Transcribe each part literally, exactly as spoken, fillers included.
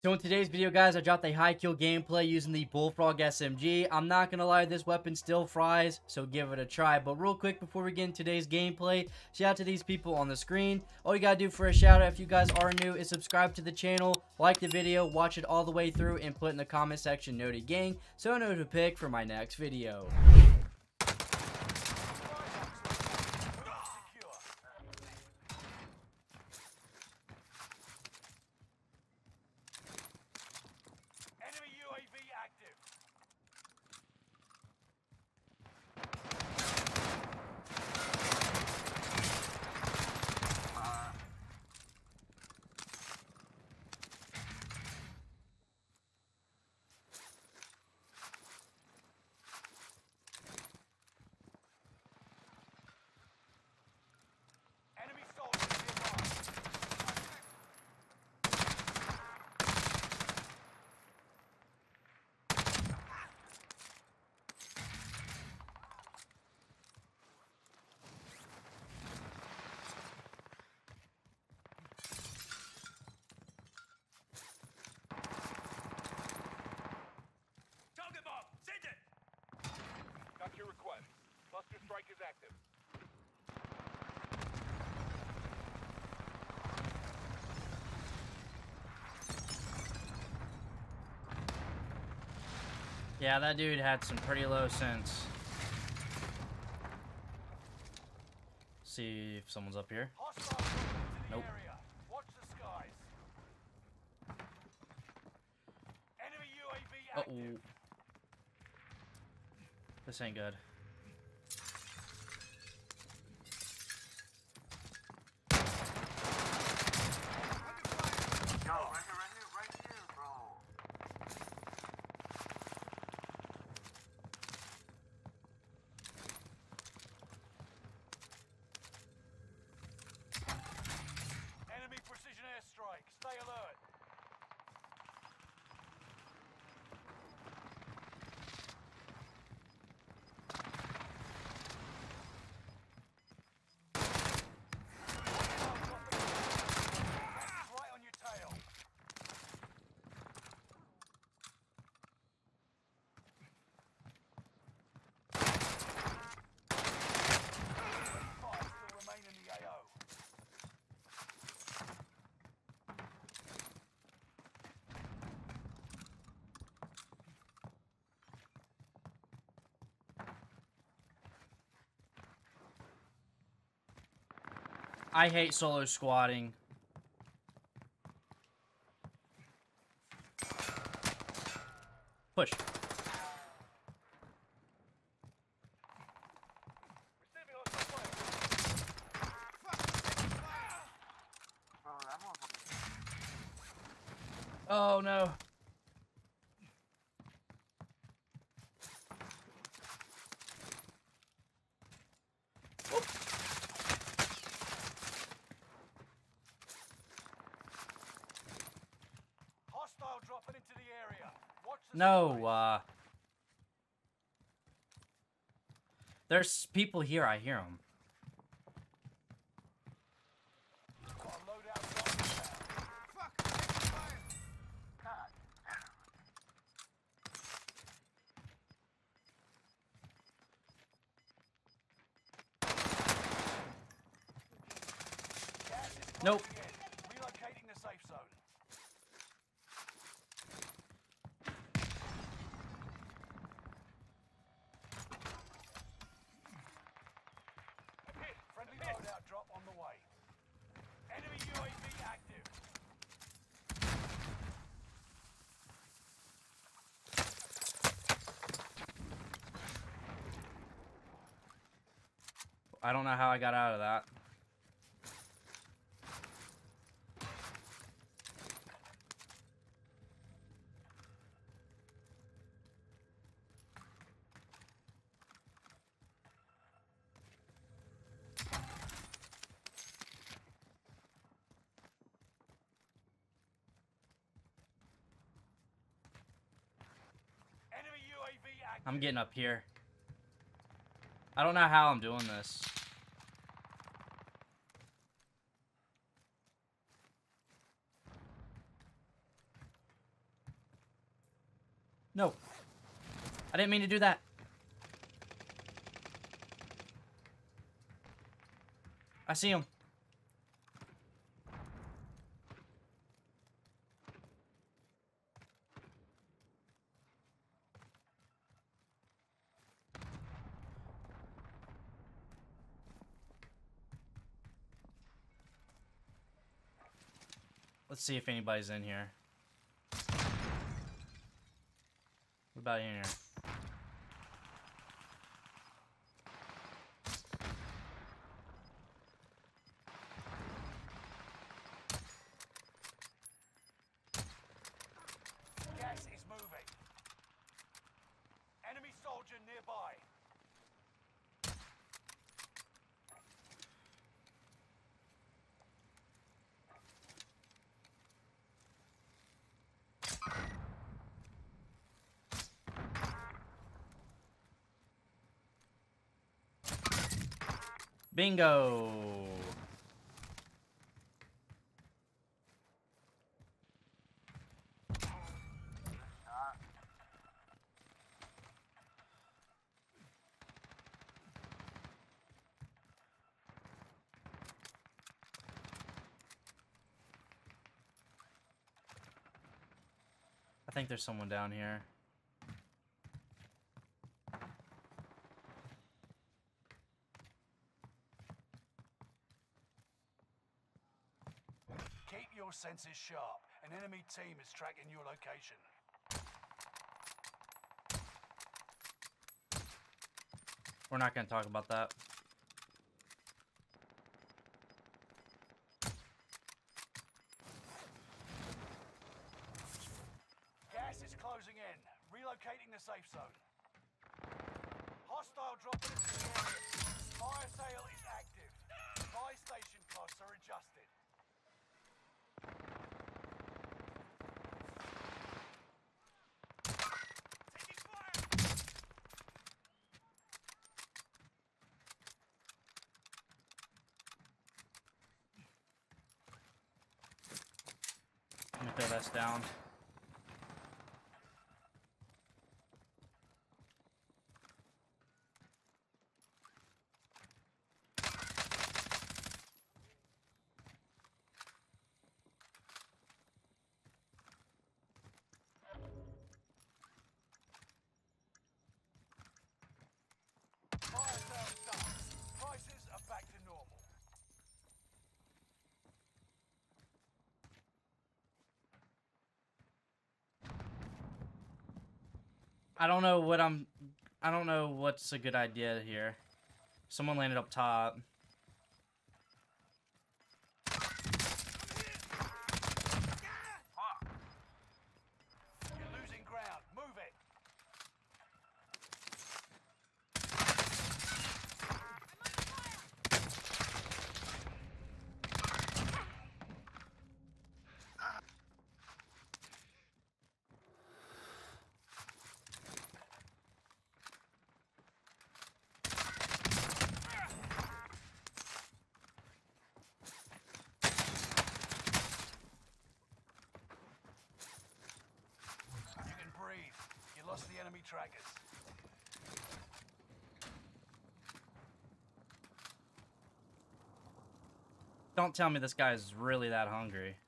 So in today's video, guys, I dropped a high kill gameplay using the Bullfrog S M G. I'm not gonna lie, this weapon still fries, so give it a try. But real quick, before we get into today's gameplay, shout out to these people on the screen. All you gotta do for a shout out, if you guys are new, is subscribe to the channel, like the video, watch it all the way through, and put in the comment section "Noted Gang" so I know who to pick for my next video. Your request. Cluster strike is active. Yeah, that dude had some pretty low sense. See if someone's up here. Nope. Watch the skies. Enemy U A V Uh active. oh. This ain't good. Yo, right here, right here, right here, bro. Enemy precision airstrike. Stay alert. Right on your tail. Five still remain in the A O. I hate solo squatting. Push. Receiving hostile fire. Oh no. Hostile dropping into the area. Watch the No, skies. uh... There's people here, I hear them. Got a loadout drop inbound. Fuck! Taking fire. God. Gas is Nope. closing in. Relocating the safe zone. Hit. Friendly loadout drop on the way. Enemy U A V active. I don't know how I got out of that. Enemy U A V active. I'm getting up here. I don't know how I'm doing this. No. I didn't mean to do that. I see him. Let's see if anybody's in here. What about in here? Gas is moving. Enemy soldier nearby. Bingo! I think there's someone down here. Keep your senses sharp. An enemy team is tracking your location. We're not gonna talk about that. Gas is closing in. Relocating the safe zone. Hostile dropping into the area. Fire sale is active. Buy station costs are adjusted. Taking fire! Let me throw this down. Fire sale done. Prices are back to normal. I don't know what I'm... I don't know what's a good idea here. Someone landed up top. You're losing ground. Move it. You can breathe. You lost the enemy trackers. Don't tell me this guy's really that hungry.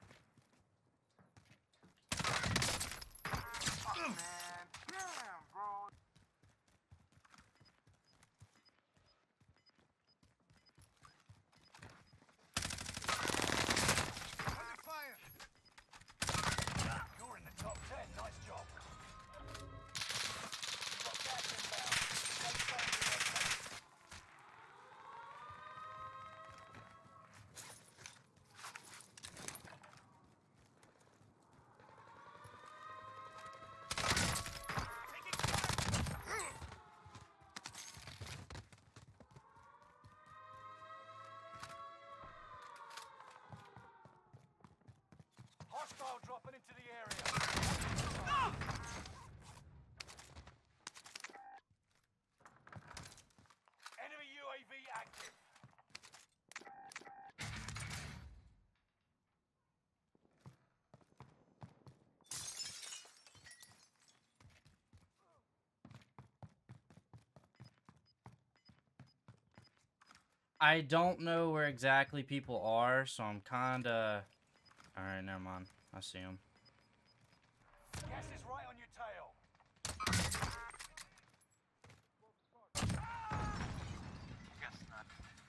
You're in the top ten. Nice job. You've got gas inbound. Safe zone relocated. I don't know where exactly people are, so I'm kinda... Alright, never mind. I see them. Gas is right on your tail. Guess not.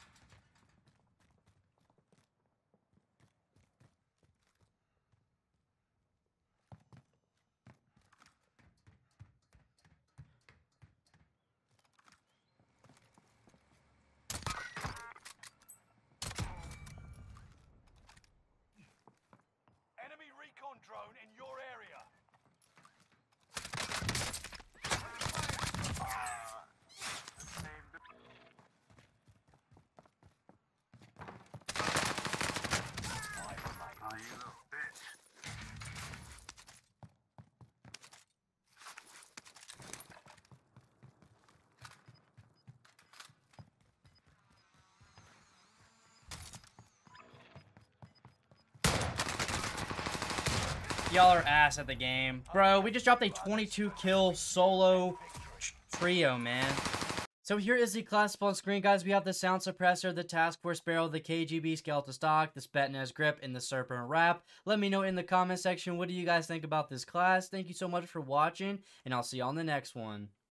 Enemy recon drone in your area. Oh, you little bitch. Y'all are ass at the game. Bro, we just dropped a twenty-two kill solo trio, man. So here is the class up on screen, guys. We have the Sound Suppressor, the Task Force Barrel, the K G B Skeletal Stock, the Spetsnaz Grip, and the Serpent Wrap. Let me know in the comment section, what do you guys think about this class? Thank you so much for watching, and I'll see you on the next one.